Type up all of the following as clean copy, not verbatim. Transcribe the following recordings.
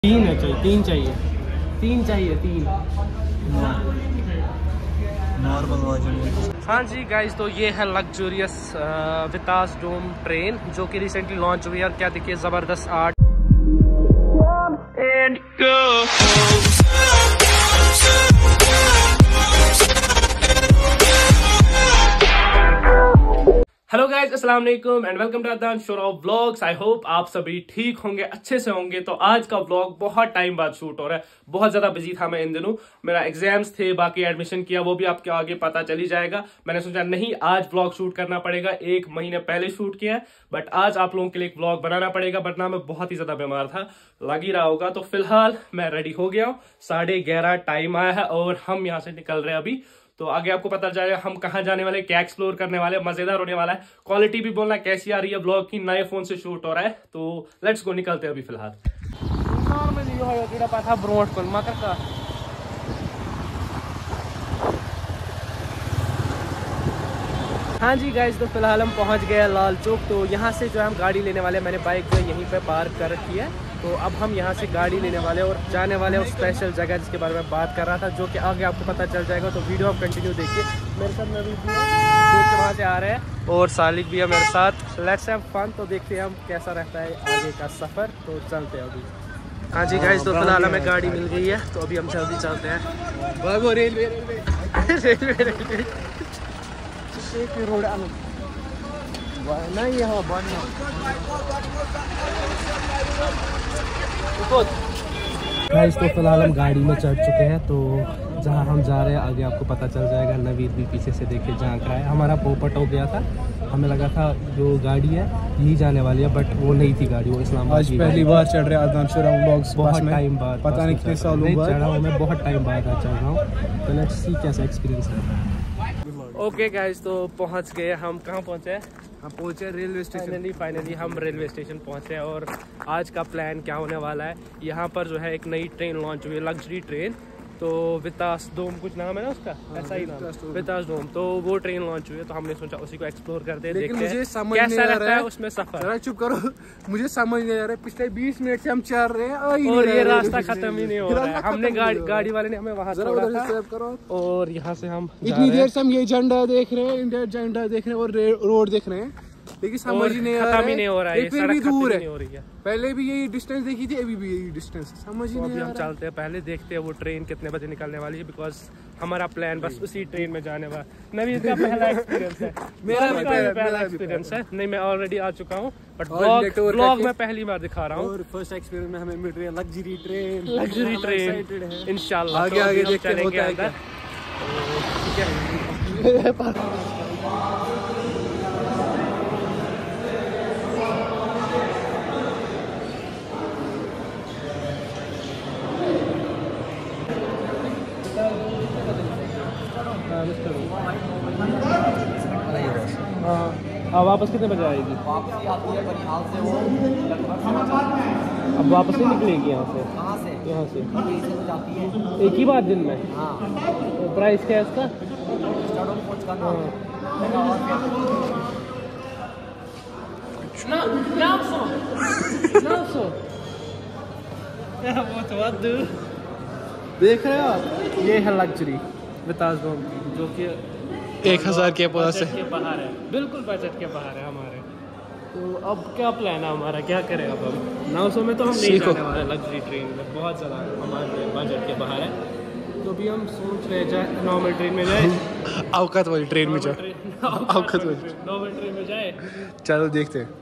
तीन है चाहिए, तीन चाहिए, तीन चाहिए, तीन नॉर्मल वर्जन। हाँ जी गाइस, तो ये है लग्जरियस वितास डोम ट्रेन जो कि रिसेंटली लॉन्च हुई है और क्या देखिए ज़बरदस्त आर्ट। हेलो गाइस, अस्सलाम वालेकुम and welcome to Adnan Shora vlogs. I hope आप सभी ठीक होंगे, अच्छे से होंगे। तो आज का व्लॉग बहुत टाइम बाद शूट हो रहा है। बहुत ज्यादा बिजी था मैं इन दिनों, मेरा एग्जाम्स थे, बाकी एडमिशन किया, वो भी आपके आगे पता चली जाएगा। मैंने सोचा नहीं, आज व्लॉग शूट करना पड़ेगा। एक महीने पहले शूट किया है बट आज आप लोगों के लिए एक व्लॉग बनाना पड़ेगा, वरना मैं बहुत ही ज्यादा बीमार था, लग ही रहा होगा। तो फिलहाल मैं रेडी हो गया हूँ, 11:30 टाइम आया है और हम यहाँ से निकल रहे हैं अभी। तो आगे आपको पता चलेगा हम कहाँ जाने वाले, क्या एक्सप्लोर करने वाले, मजेदार होने वाला है। क्वालिटी भी बोलना कैसी आ रही है ब्लॉग की, नए फोन से शूट हो रहा है। तो लेट्स गो, निकलते हैं अभी फिलहाल। हाँ जी गाइस, तो फिलहाल हम पहुंच गए लाल चौक। तो यहाँ से जो है हम गाड़ी लेने वाले, मैंने बाइक जो यहीं पे पार्क कर रखी है। तो अब हम यहाँ से गाड़ी लेने वाले और जाने वाले उस स्पेशल जगह जिसके बारे में बात कर रहा था, जो कि आगे आपको पता चल जाएगा। तो वीडियो आप कंटिन्यू देखिए। मेरे साथ नवीन भी है, वहाँ से आ रहे हैं, और सालिक भी है मेरे साथ। Let's have fun. तो देखते हैं हम कैसा रहता है आगे का सफ़र। तो चलते हैं अभी। हाँ जी गाइस, तो फिलहाल हमें गाड़ी मिल गई है, तो अभी हम जल्दी चलते हैं। रेलवे रेलवे रेलवे रोड नहीं, यहाँ गाइस, तो फिलहाल हम गाड़ी में चढ़ चुके हैं। तो जहाँ हम जा रहे हैं आगे आपको पता चल जाएगा। नवीद भी पीछे से देखिए झांक रहा है। हमारा पोपट हो गया था, हमें लगा था जो गाड़ी है यही जाने वाली है, बट वो नहीं थी गाड़ी, वो इस्लामाबाद। आज पहली बार चढ़ रहे अदनान शोरा व्लॉग्स, बहुत टाइम बाद, पता नहीं कितने सालों बाद चढ़ा हूँ मैं, बहुत टाइम बाद चढ़ रहा हूँ। तो लेट्स सी कैसा एक्सपीरियंस है। ओके गाइस, तो पहुंच गए हम। कहाँ पहुंचे? हम पहुंचे रेलवे स्टेशन। फाइनली हम रेलवे स्टेशन पहुंचे। और आज का प्लान क्या होने वाला है, यहाँ पर जो है एक नई ट्रेन लॉन्च हुई है, लग्जरी ट्रेन। तो वितास डोम कुछ नाम है ना उसका, ऐसा ही नाम, वितास डोम। तो वो ट्रेन लॉन्च हुई है, तो हमने सोचा उसी को एक्सप्लोर करते हैं, देखते हैं कैसा रहता है उसमें सफर। चुप करो, मुझे समझ नहीं आ रहा है। पिछले 20 मिनट से हम चल रहे हैं और ये रास्ता खत्म ही नहीं हो रहा है। हमने गाड़ी वाले ने हमें वहाँ छोड़ा था, और यहाँ से हम इतनी देर से हम ये झंडा देख रहे हैं, इंडिया झंडा देख रहे हैं और रोड देख रहे हैं, लेकिन समझ ही नहीं आ रहा है। नहीं हो रहा है, फिर भी दूर है। पहले भी यही डिस्टेंस देखी थी, अभी भी यही डिस्टेंस, समझ ही नहीं आ रहा है। हम चलते हैं, पहले देखते हैं वो ट्रेन कितने बजे निकलने वाली है, बिकॉज हमारा प्लान बस उसी ट्रेन में जाने वाला। नवीन का पहला एक्सपीरियंस है, मेरा भी पहला एक्सपीरियंस है। नहीं, मैं ऑलरेडी आ चुका हूँ, बट व्लॉग में पहली बार दिखा रहा हूँ। फर्स्ट एक्सपीरियंस में हमें मिल रही है लग्जरी ट्रेन। इंशाल्लाह आगे चलेंगे अंदर। अब वापस कितने बजे आएगी? वापसी आती है बनिहाल से, वो अब वापस ही निकलेगी यहाँ से? कहाँ से? यहाँ से तो जाती है एक ही बार दिन में। हाँ। तो प्राइस क्या है इसका? स्टार्ट पहुँच का ना 900 बहुत दूर। देख रहे हो आप, ये है लग्जरी वितास डोम की, जो कि 1000 के पास के बाहर है, बिल्कुल बजट के बाहर है हमारे। तो अब क्या प्लान है हमारा, क्या करें अब हम? 900 में तो हम नहीं जाने वाले लग्जरी ट्रेन में, बहुत ज़्यादा हमारे बजट के बाहर है। तो अभी हम सोच रहे जाए नॉर्मल ट्रेन में जाए, औकात वाली ट्रेन में जाए, औकात वाली नॉर्मल ट्रेन में जाए। चलो देखते हैं।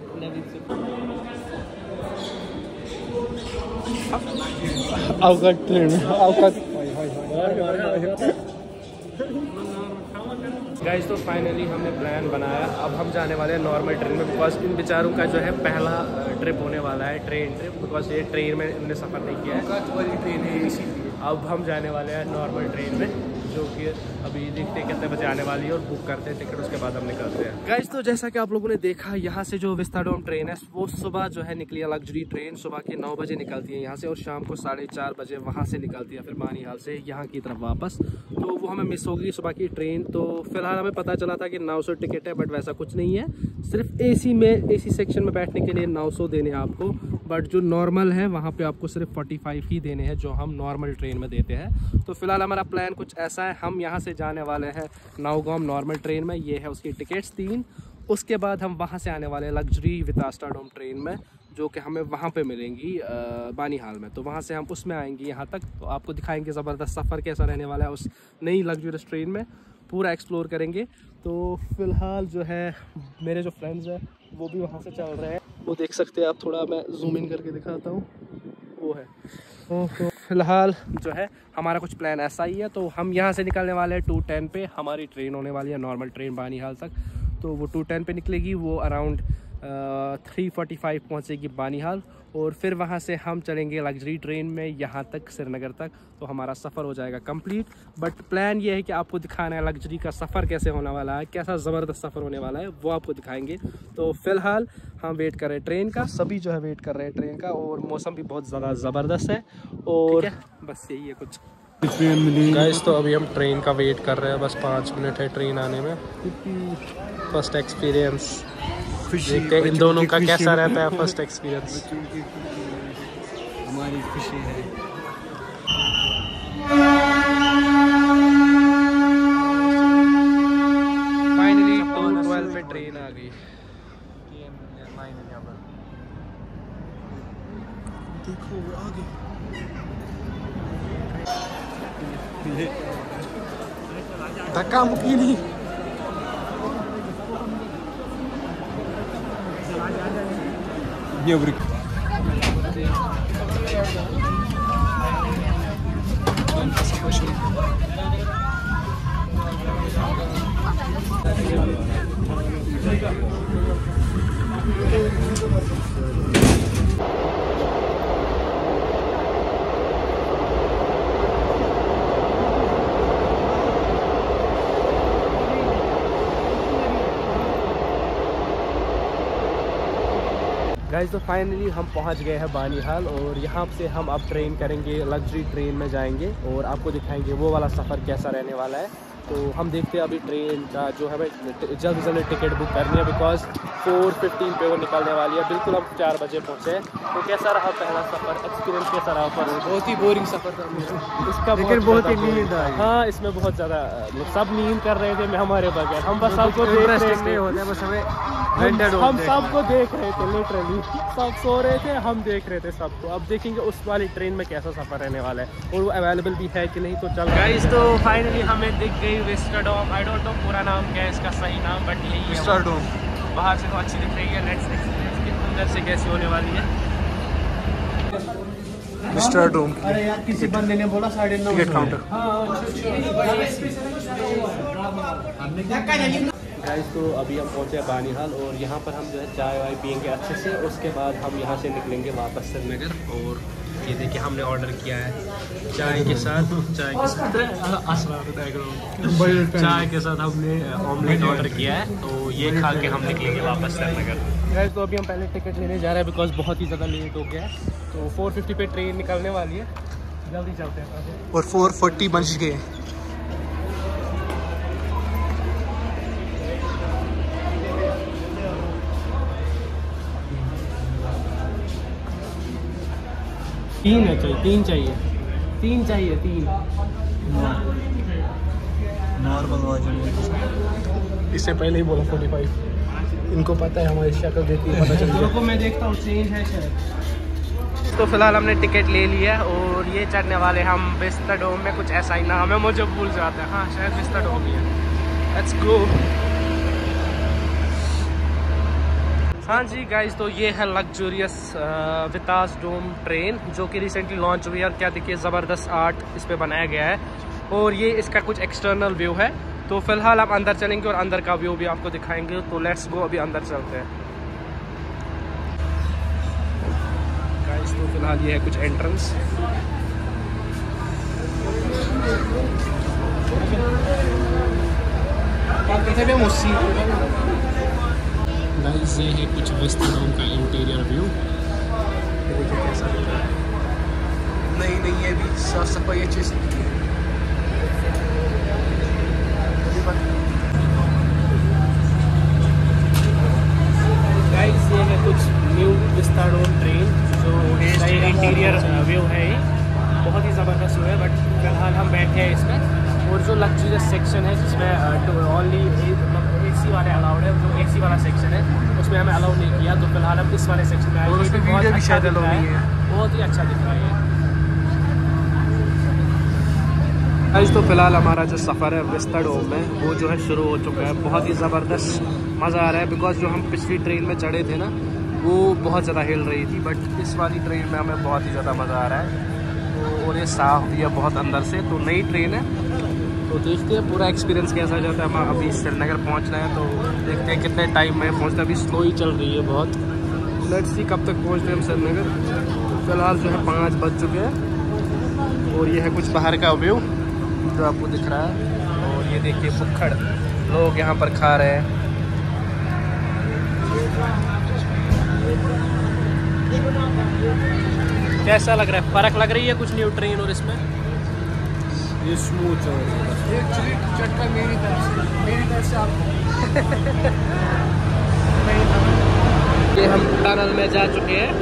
औकात ट्रेन में, औकात। गाइस, तो फाइनली हमने प्लान बनाया, अब हम जाने वाले हैं नॉर्मल ट्रेन में, बिकॉज इन बेचारों का जो है पहला ट्रिप होने वाला है, ट्रेन ट्रिप, बिकॉज ये ट्रेन में इन्होंने सफ़र नहीं किया है, ट्रेन है इसीलिए। अब हम जाने वाले हैं नॉर्मल ट्रेन में, जो कि अभी देखते हैं कितने बजे आने वाली है और बुक करते हैं टिकट, उसके बाद हम निकलते हैं। गाइस, तो जैसा कि आप लोगों ने देखा, यहाँ से जो विस्टाडोम ट्रेन है वो सुबह जो है निकली है, लग्जरी ट्रेन सुबह के 9 बजे निकलती है यहाँ से, और शाम को 4:30 बजे वहाँ से निकलती है फिर बानिहाल से यहाँ की तरफ वापस। तो वो हमें मिस होगी सुबह की ट्रेन। तो फिलहाल हमें पता चला था कि 900 टिकट है, बट वैसा कुछ नहीं है, सिर्फ AC में, AC सेक्शन में बैठने के लिए 900 देने आपको, बट जो नॉर्मल है वहाँ पे आपको सिर्फ 45 ही देने हैं जो हम नॉर्मल ट्रेन में देते हैं। तो फिलहाल हमारा प्लान कुछ ऐसा है, हम यहाँ से जाने वाले हैं नाउगाम नॉर्मल ट्रेन में, ये है उसकी टिकट्स 3। उसके बाद हम वहाँ से आने वाले हैं लग्जरी विस्टाडोम ट्रेन में, जो कि हमें वहाँ पे मिलेंगी बानीहाल में। तो वहाँ से हम उसमें आएंगे यहाँ तक, तो आपको दिखाएंगे ज़बरदस्त सफ़र कैसा रहने वाला है उस नई लग्जरियस ट्रेन में, पूरा एक्सप्लोर करेंगे। तो फ़िलहाल जो है मेरे जो फ्रेंड्स हैं वो भी वहाँ से चल रहे हैं, वो देख सकते हैं आप, थोड़ा मैं जूम इन करके दिखाता हूँ, वो है। तो फ़िलहाल जो है हमारा कुछ प्लान ऐसा ही है। तो हम यहाँ से निकलने वाले हैं 2:10 पे, हमारी ट्रेन होने वाली है नॉर्मल ट्रेन बानीहाल तक। तो वो 2:10 पे निकलेगी, वो अराउंड 3:45 पहुँचेगी बानीहाल, और फिर वहाँ से हम चलेंगे लग्जरी ट्रेन में यहाँ तक, श्रीनगर तक। तो हमारा सफ़र हो जाएगा कंप्लीट। बट प्लान ये है कि आपको दिखाना है लग्जरी का सफ़र कैसे होने वाला है, कैसा ज़बरदस्त सफ़र होने वाला है, वो आपको दिखाएंगे। तो फ़िलहाल हम वेट कर रहे हैं ट्रेन का, सभी जो है वेट कर रहे हैं ट्रेन का, और मौसम भी बहुत ज़्यादा ज़बरदस्त है। और बस यही है कुछ ट्रेन मिली गाइस। तो अभी हम ट्रेन का वेट कर रहे हैं, बस 5 मिनट है ट्रेन आने में। फर्स्ट एक्सपीरियंस देखते हैं इन दोनों का कैसा रहता है फर्स्ट एक्सपीरियंस। हमारी खुशी है। फाइनली 2:12 पे ट्रेन आ गई। देखो आगे धक्का मुक्की नहीं। ये ब्रेक गाइस तो फाइनली हम पहुंच गए हैं बानीहाल, और यहाँ से हम अब ट्रेन करेंगे, लग्जरी ट्रेन में जाएंगे और आपको दिखाएंगे वो वाला सफ़र कैसा रहने वाला है। तो हम देखते हैं अभी ट्रेन का जो है जल्द से जल्द टिकट बुक करनी है, बिकॉज 4:15 पे वो निकलने वाली है। बिल्कुल हम 4 बजे पहुँचे। तो कैसा रहा पहला सफ़र, एक्सपीरियंस कैसा रहा? पर बहुत ही बोरिंग सफर था इसका, लेकिन बहुत ही नींद आई। हाँ, इसमें बहुत ज़्यादा सब नींद कर रहे थे, मैं हमारे बगैर, हम बस सबको देख रहे थे, बस हमें हम सबको देख रहे थे, लिटरली सब सो रहे थे, हम देख रहे थे सबको। अब देखेंगे उस वाली ट्रेन में कैसा सफ़र रहने वाला है और वो अवेलेबल भी है कि नहीं। तो चल गाइस, तो फाइनली हमें दिख गई विस्टाडोम। आई डोंट नो पूरा नाम क्या है इसका सही नाम, बट यही है विस्टाडोम। बाहर से तो अच्छी दिख रही है। लेट्स एक्सपीरियंस कि अंदर से कैसी होने वाली है विस्टाडोम। अरे यार किसी बंदे ने बोला 9:30 टिकट काउंटर। गाइस तो अभी हम पहुंचे बानीहाल, और यहाँ पर हम जो है चाय वाय पियेंगे अच्छे से। उसके बाद हम यहाँ से निकलेंगे वापस श्रीनगर। और ये देखिए हमने ऑर्डर किया है चाय के साथ हमने ऑमलेट ऑर्डर किया है। तो ये खा के हम निकलेंगे वापस श्रीनगर। गाइस तो अभी हम पहले टिकट लेने जा रहे हैं, बिकॉज बहुत ही ज़्यादा लेट हो गया है। तो 4:50 पे ट्रेन निकलने वाली है, जल्दी चलते हैं। और 4:40 बज गए। तीन चाहिए। इससे पहले ही बोला 45। इनको पता है हमारी शक्ल देखती है, पता चल गया। को मैं देखता हूँ चेंज है शायद। तो फिलहाल हमने टिकट ले लिया है, और ये चढ़ने वाले हम विस्टाडोम में। कुछ ऐसा ही नाम है, मुझे भूल जाता है। हाँ, शायद विस्टाडोम ही है। Let's go. हाँ जी गाइस, तो ये है लग्जरियस विस्टाडोम ट्रेन, जो कि रिसेंटली लॉन्च हुई है। और क्या देखिए ज़बरदस्त आर्ट इस पे बनाया गया है, और ये इसका कुछ एक्सटर्नल व्यू है। तो फिलहाल आप अंदर चलेंगे और अंदर का व्यू भी आपको दिखाएंगे। तो लेट्स गो, अभी अंदर चलते हैं गाइस। तो फिलहाल ये है कुछ एंट्रेंस। गाइस ये है कुछ विस्टाडोम का इंटीरियर व्यू, देखिए कैसा दिख रहा है। नहीं ये भी साफ सफाई अच्छे से। गाइस ये है कुछ न्यू विस्टाडोम ट्रेन, ही, बहुत ही ज़बरदस्त हुआ है। बट फिलहाल हम बैठे हैं इसमें, और जो लग्जरियस सेक्शन है जिसमें ओनली AC वाले अलाउड है, जो AC वाला सेक्शन है उसमें हमें अलाउ नहीं किया। तो फिलहाल हम इस वाले सेक्शन में आए, बहुत अच्छा दिख रहा है, बहुत ही अच्छा दिख रहा है। आज तो फ़िलहाल हमारा जो सफ़र है विस्ता डोम में वो जो है शुरू हो चुका है। बहुत ही ज़बरदस्त मज़ा आ रहा है, बिकॉज जो हम पिछली ट्रेन में चढ़े थे ना वो बहुत ज़्यादा हिल रही थी, बट इस वाली ट्रेन में हमें बहुत ही ज़्यादा मज़ा आ रहा है। तो और ये साफ़ भी है बहुत अंदर से, तो नई ट्रेन है, तो देखते हैं पूरा एक्सपीरियंस कैसा जाता है। हम अभी श्रीनगर पहुँचना है, तो देखते हैं कितने टाइम में पहुँचते हैं। अभी स्लो ही चल रही है बहुत, लेट्स सी कब तक पहुँचते हैं हम श्रीनगर। फ़िलहाल जो है 5 बज चुके हैं, और ये है कुछ बाहर का व्यू जो आपको दिख रहा है। और ये देखिए भुक्खड़ लोग यहाँ पर खा रहे हैं। कैसा लग रहा है, फ़र्क लग रही है कुछ न्यू ट्रेन और इसमें? ये स्मूथ है, एक चटका मेरी तरफ से आपको। ये हम टनल में जा चुके हैं।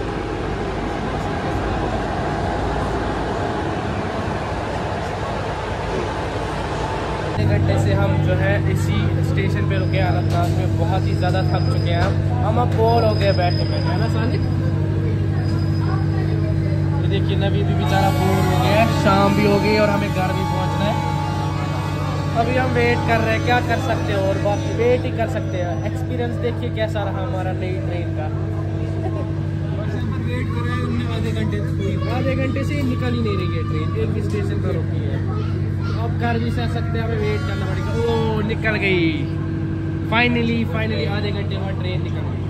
घंटे से हम जो है इसी स्टेशन पे रुके अनंतनाग में, बहुत ही ज़्यादा थक चुके हैं हम अब बोर हो गए बैठे में, है ना सानिक? ये देखिए नबी भी बेचारा बोर हो गया, शाम भी हो गई और हमें घर भी पहुंचना है। अभी हम वेट कर रहे हैं, क्या कर सकते हैं, और बाकी वेट ही कर सकते हैं। एक्सपीरियंस देखिए कैसा रहा हमारा नई ट्रेन का। वेट कर रहे हैं आधे घंटे से निकल ही नहीं रही है ट्रेन, एक भी स्टेशन पर रुकी है। अब घर भी सह सकते हैं, हमें वेट करना पड़ेगा। ओ निकल गई फाइनली आधे घंटे बाद ट्रेन निकल गई।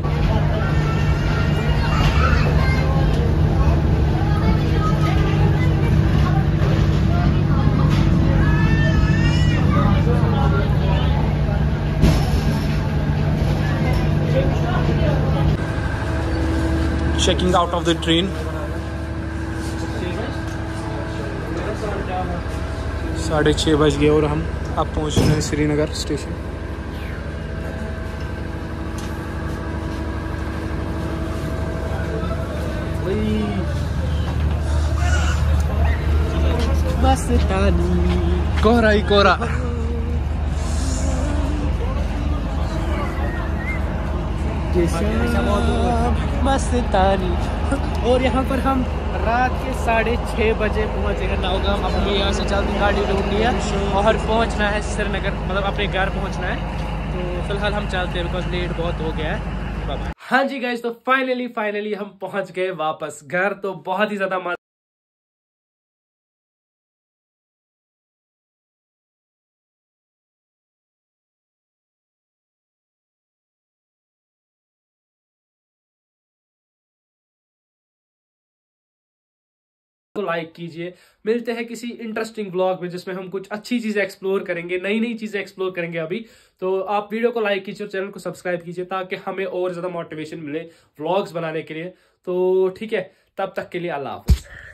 Checking out of the train. 6:30 बज गए और हम अब पहुंच रहे हैं श्रीनगर स्टेशन। कोहरा ही कोहरा। मस्तानी। और यहाँ पर हम रात के 6:30 बजे पहुँचे हैं नौगाम। अपनी यहाँ से जल्दी गाड़ी ढूंढ लिया और पहुँचना है श्रीनगर, मतलब अपने घर पहुँचना है। तो फिलहाल हम चलते हैं, बिकॉज लेट बहुत हो गया है। हाँ जी गाइस, तो फाइनली हम पहुँच गए वापस घर। तो बहुत ही ज़्यादा तो लाइक कीजिए। मिलते हैं किसी इंटरेस्टिंग व्लॉग में जिसमें हम कुछ अच्छी चीजें एक्सप्लोर करेंगे, नई चीजें एक्सप्लोर करेंगे अभी। तो आप वीडियो को लाइक कीजिए और चैनल को सब्सक्राइब कीजिए, ताकि हमें और ज्यादा मोटिवेशन मिले व्लॉग्स बनाने के लिए। तो ठीक है, तब तक के लिए अल्लाह हाफिज़।